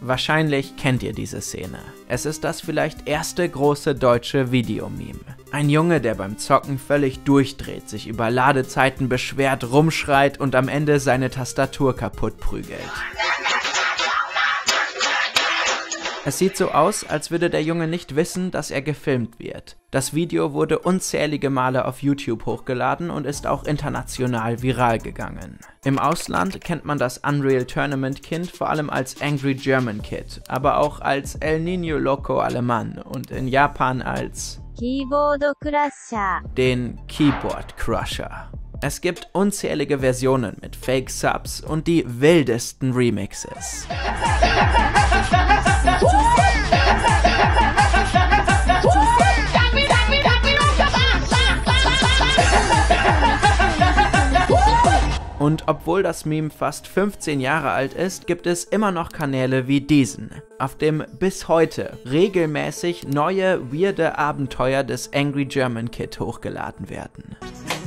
Wahrscheinlich kennt ihr diese Szene. Es ist das vielleicht erste große deutsche Videomeme. Ein Junge, der beim Zocken völlig durchdreht, sich über Ladezeiten beschwert, rumschreit und am Ende seine Tastatur kaputt prügelt. Es sieht so aus, als würde der Junge nicht wissen, dass er gefilmt wird. Das Video wurde unzählige Male auf YouTube hochgeladen und ist auch international viral gegangen. Im Ausland kennt man das Unreal Tournament Kind vor allem als Angry German Kid, aber auch als El Niño Loco Alemann und in Japan als den Keyboard Crusher. Es gibt unzählige Versionen mit Fake-Subs und die wildesten Remixes. Und obwohl das Meme fast 15 Jahre alt ist, gibt es immer noch Kanäle wie diesen, auf dem bis heute regelmäßig neue, weirde Abenteuer des Angry German Kid hochgeladen werden.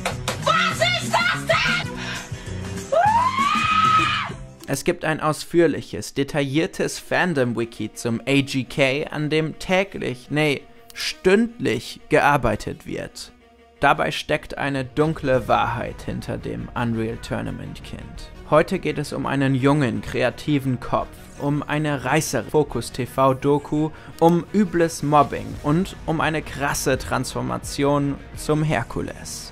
Es gibt ein ausführliches, detailliertes Fandom-Wiki zum AGK, an dem täglich, nee, stündlich gearbeitet wird. Dabei steckt eine dunkle Wahrheit hinter dem Unreal Tournament Kind. Heute geht es um einen jungen, kreativen Kopf, um eine reißerische Focus-TV-Doku, um übles Mobbing und um eine krasse Transformation zum Herkules.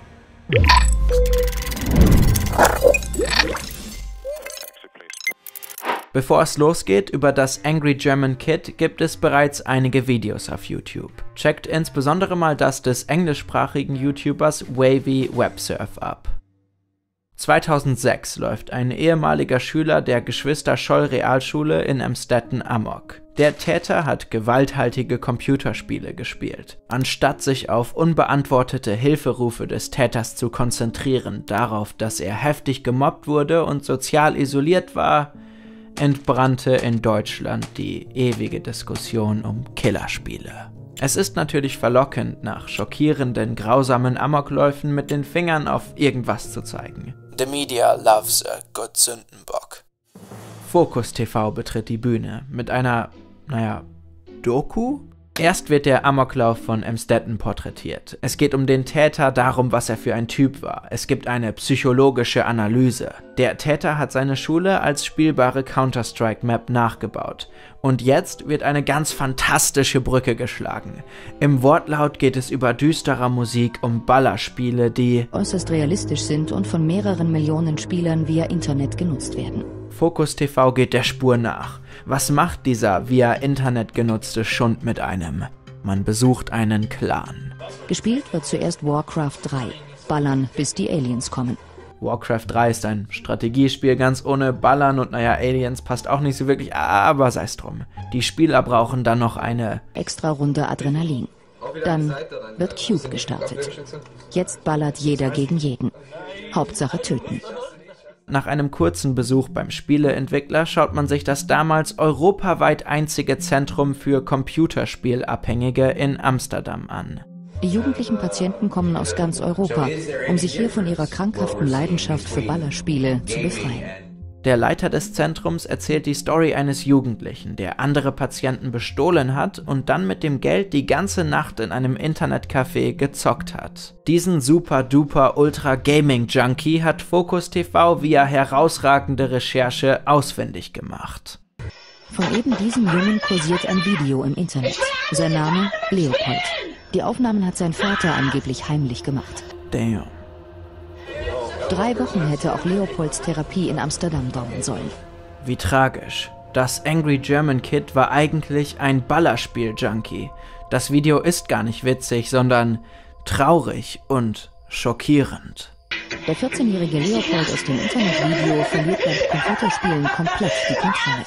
Bevor es losgeht, über das Angry German Kid gibt es bereits einige Videos auf YouTube. Checkt insbesondere mal das des englischsprachigen YouTubers Wavy Websurf ab. 2006 läuft ein ehemaliger Schüler der Geschwister-Scholl-Realschule in Emstetten amok. Der Täter hat gewalthaltige Computerspiele gespielt. Anstatt sich auf unbeantwortete Hilferufe des Täters zu konzentrieren, darauf, dass er heftig gemobbt wurde und sozial isoliert war, entbrannte in Deutschland die ewige Diskussion um Killerspiele. Es ist natürlich verlockend, nach schockierenden, grausamen Amokläufen mit den Fingern auf irgendwas zu zeigen. The media loves a good Sündenbock. Focus TV betritt die Bühne mit einer, Doku? Erst wird der Amoklauf von Emstetten porträtiert. Es geht um den Täter, darum, was er für ein Typ war. Es gibt eine psychologische Analyse. Der Täter hat seine Schule als spielbare Counter-Strike-Map nachgebaut. Und jetzt wird eine ganz fantastische Brücke geschlagen. Im Wortlaut geht es über düsterer Musik, um Ballerspiele, die äußerst realistisch sind und von mehreren Millionen Spielern via Internet genutzt werden. Focus TV geht der Spur nach. Was macht dieser via Internet genutzte Schund mit einem? Man besucht einen Clan. Gespielt wird zuerst Warcraft 3. Ballern, bis die Aliens kommen. Warcraft 3 ist ein Strategiespiel, ganz ohne Ballern und Aliens passt auch nicht so wirklich, aber sei's drum. Die Spieler brauchen dann noch eine extra Runde Adrenalin. Dann wird Cube gestartet. Jetzt ballert jeder gegen jeden. Hauptsache töten. Nach einem kurzen Besuch beim Spieleentwickler schaut man sich das damals europaweit einzige Zentrum für Computerspielabhängige in Amsterdam an. Die jugendlichen Patienten kommen aus ganz Europa, um sich hier von ihrer krankhaften Leidenschaft für Ballerspiele zu befreien. Der Leiter des Zentrums erzählt die Story eines Jugendlichen, der andere Patienten bestohlen hat und dann mit dem Geld die ganze Nacht in einem Internetcafé gezockt hat. Diesen Super-Duper-Ultra-Gaming-Junkie hat Focus TV via herausragende Recherche ausfindig gemacht. Von eben diesem Jungen kursiert ein Video im Internet. Sein Name Leopold. Die Aufnahmen hat sein Vater angeblich heimlich gemacht. Damn. 3 Wochen hätte auch Leopolds Therapie in Amsterdam dauern sollen. Wie tragisch. Das Angry German Kid war eigentlich ein Ballerspiel-Junkie. Das Video ist gar nicht witzig, sondern traurig und schockierend. Der 14-jährige Leopold aus dem Internetvideo verliert beim Computerspielen komplett die Kontrolle.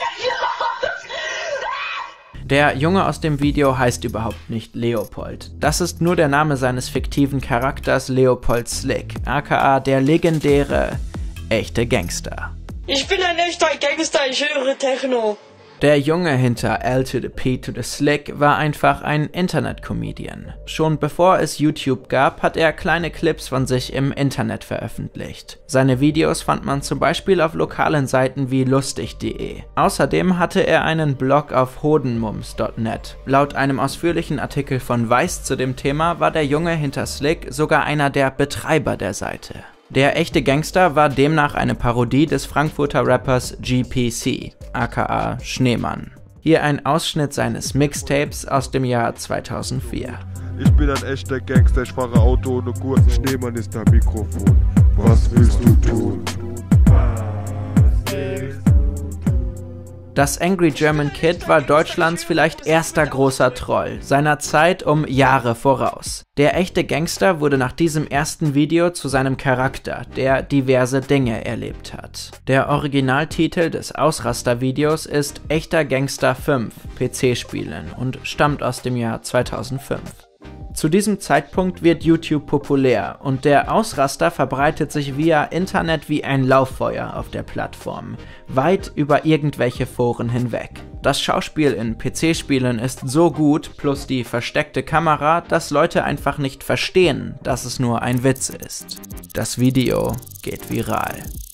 Der Junge aus dem Video heißt überhaupt nicht Leopold. Das ist nur der Name seines fiktiven Charakters Leopold Slick, aka der legendäre echte Gangster. Ich bin ein echter Gangster, ich höre Techno. Der Junge hinter L to the P to the Slick war einfach ein Internet-Comedian. Schon bevor es YouTube gab, hat er kleine Clips von sich im Internet veröffentlicht. Seine Videos fand man zum Beispiel auf lokalen Seiten wie lustig.de. Außerdem hatte er einen Blog auf hodenmums.net. Laut einem ausführlichen Artikel von Vice zu dem Thema war der Junge hinter Slick sogar einer der Betreiber der Seite. Der echte Gangster war demnach eine Parodie des Frankfurter Rappers GPC, aka Schneemann. Hier ein Ausschnitt seines Mixtapes aus dem Jahr 2004. Ich bin ein echter Gangster, ich fahre Auto ohne Gurt, Schneemann ist am Mikrofon. Was willst du tun? Das Angry German Kid war Deutschlands vielleicht erster großer Troll, seiner Zeit um Jahre voraus. Der echte Gangster wurde nach diesem ersten Video zu seinem Charakter, der diverse Dinge erlebt hat. Der Originaltitel des Ausraster-Videos ist Echter Gangster 5 PC-Spielen und stammt aus dem Jahr 2005. Zu diesem Zeitpunkt wird YouTube populär und der Ausraster verbreitet sich via Internet wie ein Lauffeuer auf der Plattform, weit über irgendwelche Foren hinweg. Das Schauspiel in PC-Spielen ist so gut, plus die versteckte Kamera, dass Leute einfach nicht verstehen, dass es nur ein Witz ist. Das Video geht viral.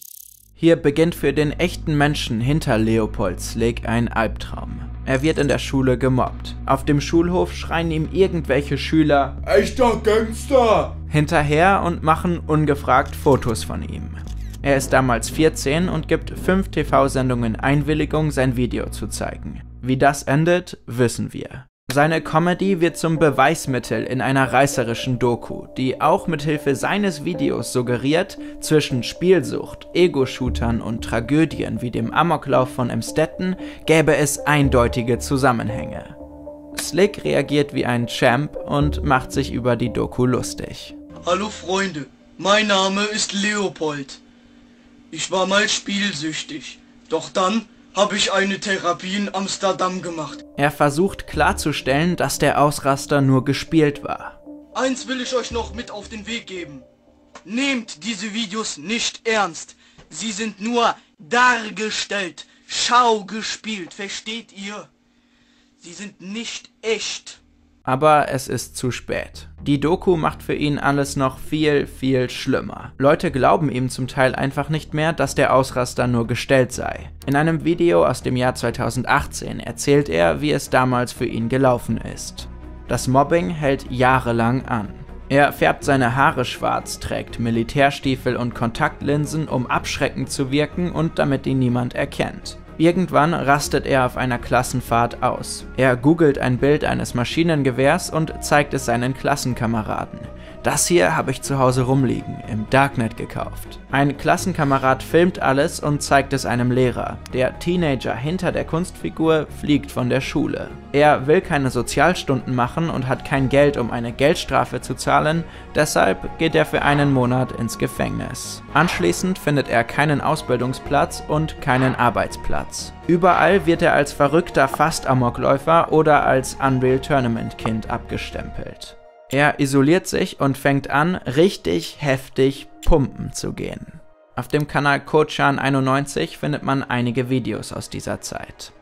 Hier beginnt für den echten Menschen hinter Leopold Slick ein Albtraum. Er wird in der Schule gemobbt. Auf dem Schulhof schreien ihm irgendwelche Schüler "Echter Gangster!" hinterher und machen ungefragt Fotos von ihm. Er ist damals 14 und gibt 5 TV-Sendungen Einwilligung, sein Video zu zeigen. Wie das endet, wissen wir. Seine Comedy wird zum Beweismittel in einer reißerischen Doku, die auch mithilfe seines Videos suggeriert, zwischen Spielsucht, Ego-Shootern und Tragödien wie dem Amoklauf von Emstetten gäbe es eindeutige Zusammenhänge. Slick reagiert wie ein Champ und macht sich über die Doku lustig. Hallo Freunde, mein Name ist Leopold. Ich war mal spielsüchtig, doch dann habe ich eine Therapie in Amsterdam gemacht. Er versucht klarzustellen, dass der Ausraster nur gespielt war. Eins will ich euch noch mit auf den Weg geben. Nehmt diese Videos nicht ernst. Sie sind nur dargestellt, schaugespielt, versteht ihr? Sie sind nicht echt. Aber es ist zu spät. Die Doku macht für ihn alles noch viel, viel schlimmer. Leute glauben ihm zum Teil einfach nicht mehr, dass der Ausraster nur gestellt sei. In einem Video aus dem Jahr 2018 erzählt er, wie es damals für ihn gelaufen ist. Das Mobbing hält jahrelang an. Er färbt seine Haare schwarz, trägt Militärstiefel und Kontaktlinsen, um abschreckend zu wirken und damit ihn niemand erkennt. Irgendwann rastet er auf einer Klassenfahrt aus. Er googelt ein Bild eines Maschinengewehrs und zeigt es seinen Klassenkameraden. Das hier habe ich zu Hause rumliegen, im Darknet gekauft. Ein Klassenkamerad filmt alles und zeigt es einem Lehrer. Der Teenager hinter der Kunstfigur fliegt von der Schule. Er will keine Sozialstunden machen und hat kein Geld, um eine Geldstrafe zu zahlen, deshalb geht er für einen Monat ins Gefängnis. Anschließend findet er keinen Ausbildungsplatz und keinen Arbeitsplatz. Überall wird er als verrückter Fast-Amokläufer oder als Unreal Tournament Kind abgestempelt. Er isoliert sich und fängt an, richtig heftig pumpen zu gehen. Auf dem Kanal Kochan91 findet man einige Videos aus dieser Zeit.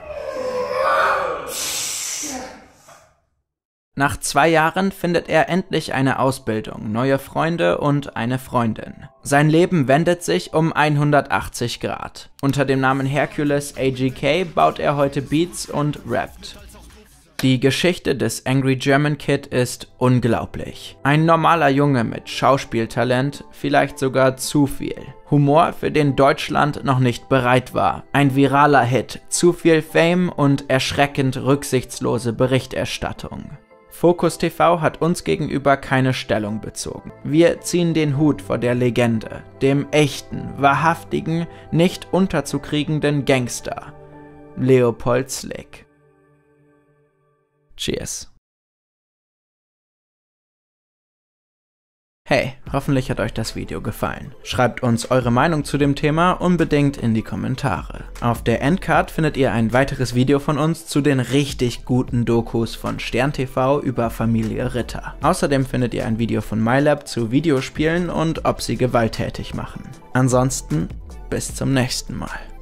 Nach 2 Jahren findet er endlich eine Ausbildung, neue Freunde und eine Freundin. Sein Leben wendet sich um 180 Grad. Unter dem Namen Hercules AGK baut er heute Beats und rappt. Die Geschichte des Angry German Kid ist unglaublich. Ein normaler Junge mit Schauspieltalent, vielleicht sogar zu viel. Humor, für den Deutschland noch nicht bereit war. Ein viraler Hit, zu viel Fame und erschreckend rücksichtslose Berichterstattung. Focus TV hat uns gegenüber keine Stellung bezogen. Wir ziehen den Hut vor der Legende, dem echten, wahrhaftigen, nicht unterzukriegenden Gangster, Leopold Slick. Cheers. Hey, hoffentlich hat euch das Video gefallen. Schreibt uns eure Meinung zu dem Thema unbedingt in die Kommentare. Auf der Endcard findet ihr ein weiteres Video von uns zu den richtig guten Dokus von Stern TV über Familie Ritter. Außerdem findet ihr ein Video von MyLab zu Videospielen und ob sie gewalttätig machen. Ansonsten bis zum nächsten Mal.